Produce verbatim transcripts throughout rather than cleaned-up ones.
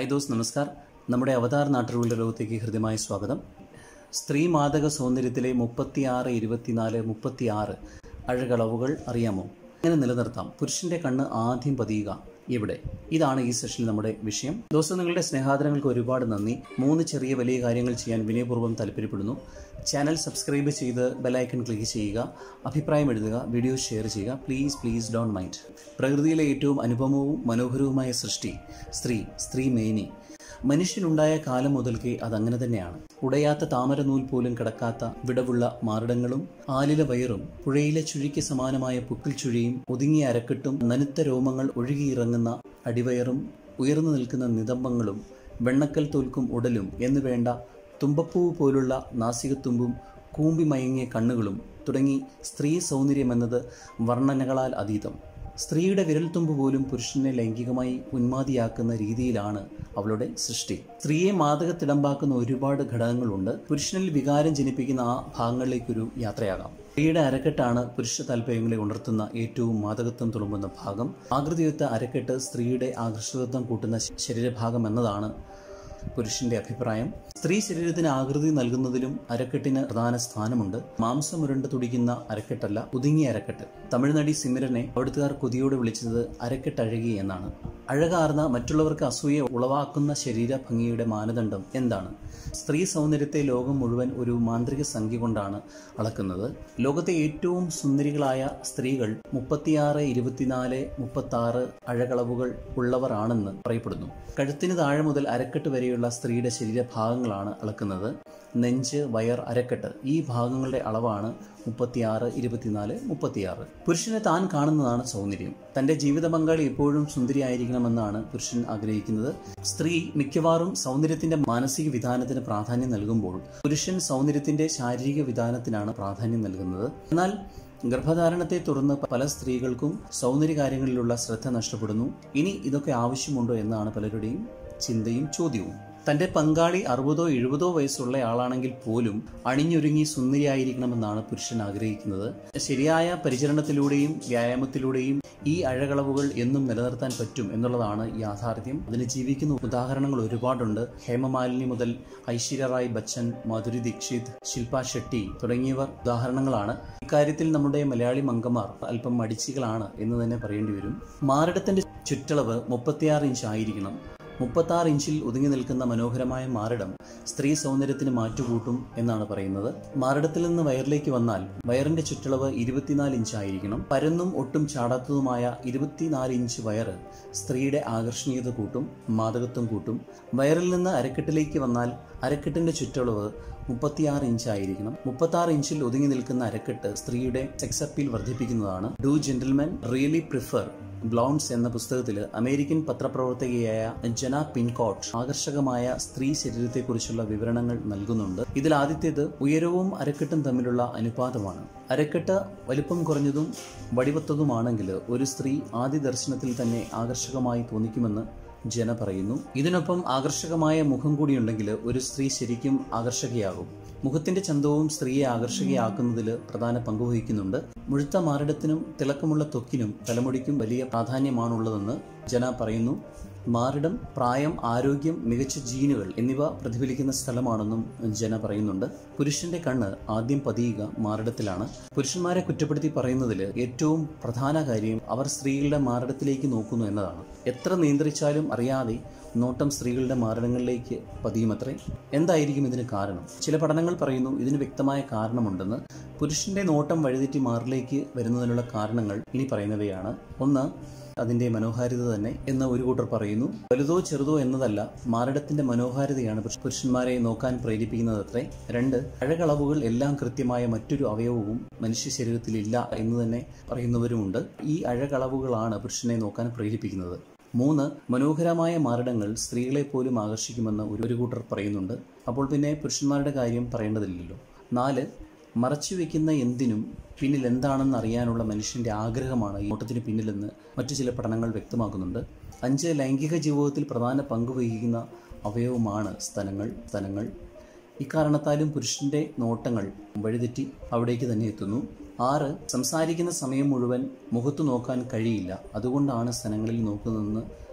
Hi those, നമസ്കാർ. നമ്മുടെ അവതാർ നാട്ടറിവുകളുടെ ലോകത്തേക്ക് ഹൃദ്യമായ സ്വാഗതം. സ്ത്രീ മാദക സൗന്ദര്യത്തിലെ മുപ്പത്തിയാറ് ഇരുപത്തിനാല് മുപ്പത്തിയാറ് അഴകളവുകൾ അറിയാമോ? എങ്ങനെ നിലനിർത്താം? പുരുഷന്റെ കണ്ണ് ആദ്യം പതിയുക ഇവിടെ. ഇതാണ് ഈ സെഷനിൽ നമ്മുടെ വിഷയം. ദോസ്തം, നിങ്ങളുടെ സ്നേഹാദരങ്ങൾക്ക് ഒരുപാട് നന്ദി. മൂന്ന് ചെറിയ വലിയ കാര്യങ്ങൾ ചെയ്യാൻ വിനയപൂർവ്വം താല്പര്യപ്പെടുന്നു. ചാനൽ സബ്സ്ക്രൈബ് ചെയ്ത് ബെലൈക്കൺ ക്ലിക്ക് ചെയ്യുക, അഭിപ്രായം എഴുതുക, വീഡിയോ ഷെയർ ചെയ്യുക. Please please don't mind. പ്രകൃതിയിലെ ഏറ്റവും അനുപമവും മനോഹരവുമായ സൃഷ്ടി സ്ത്രീ സ്ത്രീ മേനി. മനുഷ്യനുണ്ടായ കാലം മുതൽക്കേ അതങ്ങനെ തന്നെയാണ്. ഉടയാത്ത താമര നൂൽ പോലും കിടക്കാത്ത വിടവുള്ള മാറിടങ്ങളും ആലില വയറും പുഴയിലെ ചുഴിക്ക് സമാനമായ പുക്കിൽ ചുഴിയും ഒതുങ്ങിയ അരക്കെട്ടും നനുത്ത രോമങ്ങൾ ഒഴുകിയിറങ്ങുന്ന അടിവയറും ഉയർന്നു നിൽക്കുന്ന നിതംബങ്ങളും വെണ്ണക്കൽ തോൽക്കും ഉടലും എന്നു വേണ്ട തുമ്പപ്പൂവ് പോലുള്ള നാസികത്തുമ്പും കൂമ്പി മയങ്ങിയ കണ്ണുകളും തുടങ്ങി സ്ത്രീ സൗന്ദര്യമെന്നത് വർണ്ണനകളാൽ അതീതം. സ്ത്രീയുടെ വിരൽത്തുമ്പ് പോലും പുരുഷനെ ലൈംഗികമായി ഉന്മാദിയാക്കുന്ന രീതിയിലാണ് അവളുടെ സൃഷ്ടി. സ്ത്രീയെ മാദകത്തിടമ്പാക്കുന്ന ഒരുപാട് ഘടകങ്ങളുണ്ട്. പുരുഷനിൽ വികാരം ജനിപ്പിക്കുന്ന ആ ഭാഗങ്ങളിലേക്കൊരു യാത്രയാകാം. സ്ത്രീയുടെ അരക്കെട്ടാണ് പുരുഷ താല്പര്യങ്ങളെ ഉണർത്തുന്ന ഏറ്റവും മാദകത്വം തുളുമ്പുന്ന ഭാഗം. ആകൃതിയൊത്ത അരക്കെട്ട് സ്ത്രീയുടെ ആകർഷകത്വം കൂട്ടുന്ന ശരീരഭാഗം എന്നതാണ് പുരുഷന്റെ അഭിപ്രായം. സ്ത്രീ ശരീരത്തിന് ആകൃതി നൽകുന്നതിലും അരക്കെട്ടിന് പ്രധാന സ്ഥാനമുണ്ട്. മാംസമുരണ്ട് തുടിക്കുന്ന അരക്കെട്ടല്ല, ഒതുങ്ങിയ അരക്കെട്ട്. തമിഴ്നടി സിമിരനെ അവിടുത്തുകാർ കൊതിയോടെ വിളിച്ചത് അരക്കെട്ടഴകി എന്നാണ്. അഴകാർന്ന, മറ്റുള്ളവർക്ക് അസൂയ ഉളവാക്കുന്ന ശരീര ഭംഗിയുടെ മാനദണ്ഡം എന്താണ്? സ്ത്രീ സൗന്ദര്യത്തെ ലോകം മുഴുവൻ ഒരു മാന്ത്രിക സംഖ്യ കൊണ്ടാണ് അളക്കുന്നത്. ലോകത്തെ ഏറ്റവും സുന്ദരികളായ സ്ത്രീകൾ മുപ്പത്തിയാറ് ഇരുപത്തിനാല് മുപ്പത്തി ആറ് അഴകളവുകൾ ഉള്ളവർ ആണെന്ന് പറയപ്പെടുന്നു. കഴുത്തിന് താഴെ മുതൽ അരക്കെട്ട് വരെയുള്ള സ്ത്രീയുടെ ശരീരഭാഗങ്ങളാണ് അളക്കുന്നത്. നെഞ്ച്, വയർ, അരക്കെട്ട് ഈ ഭാഗങ്ങളുടെ അളവാണ് മുപ്പത്തിയാറ് ഇരുപത്തിനാല് മുപ്പത്തിയാറ്. പുരുഷനെ താൻ കാണുന്നതാണ് സൗന്ദര്യം. തന്റെ ജീവിത പങ്കാളി എപ്പോഴും സുന്ദരിയായിരിക്കണമെന്നാണ് പുരുഷൻ ആഗ്രഹിക്കുന്നത്. സ്ത്രീ മിക്കവാറും സൗന്ദര്യത്തിന്റെ മാനസിക വിധാനത്തിന് പ്രാധാന്യം നൽകുമ്പോൾ പുരുഷൻ സൗന്ദര്യത്തിന്റെ ശാരീരിക വിധാനത്തിനാണ് പ്രാധാന്യം നൽകുന്നത്. എന്നാൽ ഗർഭധാരണത്തെ തുടർന്ന് പല സ്ത്രീകൾക്കും സൗന്ദര്യ കാര്യങ്ങളിലുള്ള ശ്രദ്ധ നഷ്ടപ്പെടുന്നു. ഇനി ഇതൊക്കെ ആവശ്യമുണ്ടോ എന്നാണ് പലരുടെയും ചിന്തയും ചോദ്യവും. തന്റെ പങ്കാളി അറുപതോ എഴുപതോ വയസ്സുള്ള ആളാണെങ്കിൽ പോലും അണിഞ്ഞൊരുങ്ങി സുന്ദരിയായിരിക്കണമെന്നാണ് പുരുഷൻ ആഗ്രഹിക്കുന്നത്. ശരിയായ പരിചരണത്തിലൂടെയും വ്യായാമത്തിലൂടെയും ഈ അഴകളവുകൾ എന്നും നിലനിർത്താൻ പറ്റും എന്നുള്ളതാണ് യാഥാർത്ഥ്യം. അതിന് ജീവിക്കുന്ന ഉദാഹരണങ്ങൾ ഒരുപാടുണ്ട്. ഹേമമാലിനി മുതൽ ഐശ്വര്യ റായ് ബച്ചൻ, മാധുരി ദീക്ഷിത്, ശില്പ ഷെട്ടി തുടങ്ങിയവർ ഉദാഹരണങ്ങളാണ്. ഇക്കാര്യത്തിൽ നമ്മുടെ മലയാളി മംഗമാർ അല്പം മടിച്ചികളാണ് എന്ന് തന്നെ പറയേണ്ടി വരും. മാറിടത്തിന്റെ ചുറ്റളവ് മുപ്പത്തിയാറ് ഇഞ്ച് ആയിരിക്കണം. മുപ്പത്തി ആറ് ഇഞ്ചിൽ ഒതുങ്ങി നിൽക്കുന്ന മനോഹരമായ മാറിടം സ്ത്രീ സൗന്ദര്യത്തിന് മാറ്റുകൂട്ടും എന്നാണ് പറയുന്നത്. മാറിടത്തിൽ നിന്ന് വയറിലേക്ക് വന്നാൽ വയറിന്റെ ചുറ്റളവ് ഇരുപത്തിനാല് ഇഞ്ച് ആയിരിക്കണം. പരന്നും ഒട്ടും ചാടാത്തതുമായ ഇരുപത്തിനാല് ഇഞ്ച് വയറ് സ്ത്രീയുടെ ആകർഷണീയത കൂട്ടും, മാദകത്വം കൂട്ടും. വയറിൽ നിന്ന് അരക്കെട്ടിലേക്ക് വന്നാൽ അരക്കെട്ടിന്റെ ചുറ്റളവ് മുപ്പത്തിയാറ് ഇഞ്ച് ആയിരിക്കണം. മുപ്പത്തി ആറ് ഇഞ്ചിൽ ഒതുങ്ങി നിൽക്കുന്ന അരക്കെട്ട് സ്ത്രീയുടെ സെക്സ് അപ്പീൽ വർദ്ധിപ്പിക്കുന്നതാണ്. Do gentlemen really prefer blondes എന്ന പുസ്തകത്തിൽ അമേരിക്കൻ പത്രപ്രവർത്തകയായ ജന പിൻകോട്ട് ആകർഷകമായ സ്ത്രീ ശരീരത്തെക്കുറിച്ചുള്ള വിവരണങ്ങൾ നൽകുന്നുണ്ട്. ഇതിൽ ആദ്യത്തേത് ഉയരവും അരക്കെട്ടും തമ്മിലുള്ള അനുപാതമാണ്. അരക്കെട്ട് വലിപ്പം കുറഞ്ഞതും വടിവത്തതുമാണെങ്കിൽ ഒരു സ്ത്രീ ആദ്യ ദർശനത്തിൽ തന്നെ ആകർഷകമായി തോന്നിക്കുമെന്ന് ജന പറയുന്നു. ഇതിനൊപ്പം ആകർഷകമായ മുഖം കൂടിയുണ്ടെങ്കിൽ ഒരു സ്ത്രീ ശരിക്കും ആകർഷകയാകും. മുഖത്തിന്റെ ചന്തവും സ്ത്രീയെ ആകർഷകയാക്കുന്നതിൽ പ്രധാന പങ്കുവഹിക്കുന്നുണ്ട്. മുഴുത്ത മാറിടത്തിനും തിളക്കമുള്ള ത്വക്കിനും തലമുടിക്കും വലിയ പ്രാധാന്യമാണുള്ളതെന്ന് ജന പറയുന്നു. മാറിടം, പ്രായം, ആരോഗ്യം, മികച്ച ജീനുകൾ എന്നിവ പ്രതിഫലിക്കുന്ന സ്ഥലമാണെന്നും ജന പറയുന്നുണ്ട്. പുരുഷന്റെ കണ്ണ് ആദ്യം പതിയുക മാറിടത്തിലാണ്. പുരുഷന്മാരെ കുറ്റപ്പെടുത്തി പറയുന്നതിൽ ഏറ്റവും പ്രധാന കാര്യം അവർ സ്ത്രീകളുടെ മാറിടത്തിലേക്ക് നോക്കുന്നു എന്നതാണ്. എത്ര നിയന്ത്രിച്ചാലും അറിയാതെ നോട്ടം സ്ത്രീകളുടെ മാറിടങ്ങളിലേക്ക് പതിയുമത്രേ. എന്തായിരിക്കും ഇതിന് കാരണം? ചില പഠനങ്ങൾ പറയുന്നു ഇതിന് വ്യക്തമായ കാരണമുണ്ടെന്ന്. പുരുഷന്റെ നോട്ടം വഴിതെറ്റി മാറിലേക്ക് വരുന്നതിനുള്ള കാരണങ്ങൾ ഇനി പറയുന്നവയാണ്. ഒന്ന്, അതിന്റെ മനോഹാരിത തന്നെ എന്ന് ഒരു കൂട്ടർ പറയുന്നു. വലുതോ ചെറുതോ എന്നതല്ല, മാറിടത്തിന്റെ മനോഹാരിതയാണ് പുരുഷന്മാരെ നോക്കാൻ പ്രേരിപ്പിക്കുന്നതത്രേ. രണ്ട്, അഴകളവുകൾ എല്ലാം കൃത്യമായ മറ്റൊരു അവയവവും മനുഷ്യ ശരീരത്തിൽ ഇല്ല എന്ന് തന്നെ പറയുന്നവരുമുണ്ട്. ഈ അഴകളവുകളാണ് പുരുഷനെ നോക്കാൻ പ്രേരിപ്പിക്കുന്നത്. മൂന്ന്, മനോഹരമായ മാറിടങ്ങൾ സ്ത്രീകളെ പോലും ആകർഷിക്കുമെന്ന് ഒരു കൂട്ടർ പറയുന്നുണ്ട്. അപ്പോൾ പിന്നെ പുരുഷന്മാരുടെ കാര്യം പറയേണ്ടതില്ലല്ലോ. നാല്, മറച്ചു വെക്കുന്ന എന്തിനും പിന്നിൽ എന്താണെന്ന് അറിയാനുള്ള മനുഷ്യന്റെ ആഗ്രഹമാണ് ഈ നോട്ടത്തിന് പിന്നിലെന്ന് മറ്റു ചില പഠനങ്ങൾ വ്യക്തമാക്കുന്നുണ്ട്. അഞ്ച്, ലൈംഗിക ജീവിതത്തിൽ പ്രധാന പങ്ക് വഹിക്കുന്ന അവയവമാണ് സ്തനങ്ങൾ സ്തനങ്ങൾ ഇക്കാരണത്താലും പുരുഷന്റെ നോട്ടങ്ങൾ വഴിതെറ്റി അവിടേക്ക് തന്നെ എത്തുന്നു. ആറ്, സംസാരിക്കുന്ന സമയം മുഴുവൻ മുഖത്തു നോക്കാൻ കഴിയില്ല. അതുകൊണ്ടാണ് സ്തനങ്ങളിൽ നോക്കുന്നതെന്ന്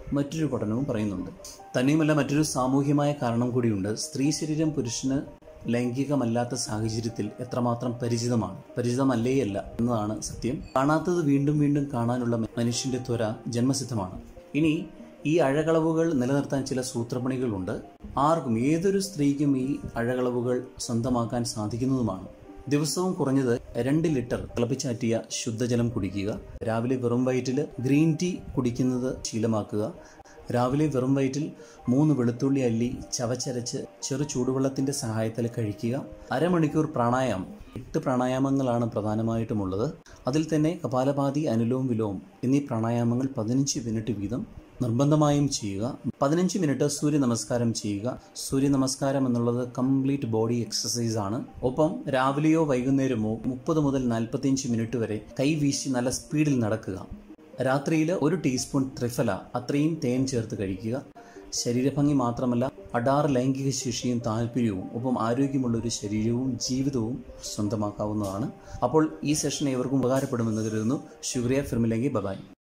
മറ്റൊരു പഠനവും പറയുന്നുണ്ട്. തന്നെയുമല്ല, മറ്റൊരു സാമൂഹ്യമായ കാരണം കൂടിയുണ്ട്. സ്ത്രീ ശരീരം പുരുഷന് ലൈംഗികമല്ലാത്ത സാഹചര്യത്തിൽ എത്രമാത്രം പരിചിതമാണ്, പരിചിതമല്ലേയല്ല എന്നതാണ് സത്യം. കാണാത്തത് വീണ്ടും വീണ്ടും കാണാനുള്ള മനുഷ്യന്റെ ത്വര ജന്മസിദ്ധമാണ്. ഇനി ഈ അഴകളവുകൾ നിലനിർത്താൻ ചില സൂത്രപ്പണികളുണ്ട്. ആർക്കും, ഏതൊരു സ്ത്രീക്കും ഈ അഴകളവുകൾ സ്വന്തമാക്കാൻ സാധിക്കുന്നതുമാണ്. ദിവസവും കുറഞ്ഞത് രണ്ട് ലിറ്റർ തിളപ്പിച്ചാറ്റിയ ശുദ്ധജലം കുടിക്കുക. രാവിലെ വെറും വയറ്റിൽ ഗ്രീൻ ടീ കുടിക്കുന്നത് ശീലമാക്കുക. രാവിലെ വെറും വയറ്റിൽ മൂന്ന് വെളുത്തുള്ളി അല്ലി ചവച്ചരച്ച് ചെറു ചൂടുവെള്ളത്തിൻ്റെ സഹായത്തിൽ കഴിക്കുക. അരമണിക്കൂർ പ്രാണായാമം. എട്ട് പ്രാണായാമങ്ങളാണ് പ്രധാനമായിട്ടുമുള്ളത്. അതിൽ തന്നെ കപാലഭാതി, അനുലോം വിലോം എന്നീ പ്രാണായാമങ്ങൾ പതിനഞ്ച് മിനിറ്റ് വീതം നിർബന്ധമായും ചെയ്യുക. പതിനഞ്ച് മിനിറ്റ് സൂര്യ നമസ്കാരം ചെയ്യുക. സൂര്യ നമസ്കാരം എന്നുള്ളത് കംപ്ലീറ്റ് ബോഡി എക്സസൈസ് ആണ്. ഒപ്പം രാവിലെയോ വൈകുന്നേരമോ മുപ്പത് മുതൽ നാൽപ്പത്തിയഞ്ച് മിനിറ്റ് വരെ കൈവീശി നല്ല സ്പീഡിൽ നടക്കുക. രാത്രിയിൽ ഒരു ടീസ്പൂൺ ത്രിഫല, അത്രയും തേൻ ചേർത്ത് കഴിക്കുക. ശരീരഭംഗി മാത്രമല്ല, അടാർ ലൈംഗിക ശേഷിയും താല്പര്യവും ഒപ്പം ആരോഗ്യമുള്ളൊരു ശരീരവും ജീവിതവും സ്വന്തമാക്കാവുന്നതാണ്. അപ്പോൾ ഈ സെഷൻ ഏവർക്കും ഉപകാരപ്പെടുമെന്ന് കരുതുന്നു. ശുക്രിയ. ഫിർമിലെങ്കി. ബൈ.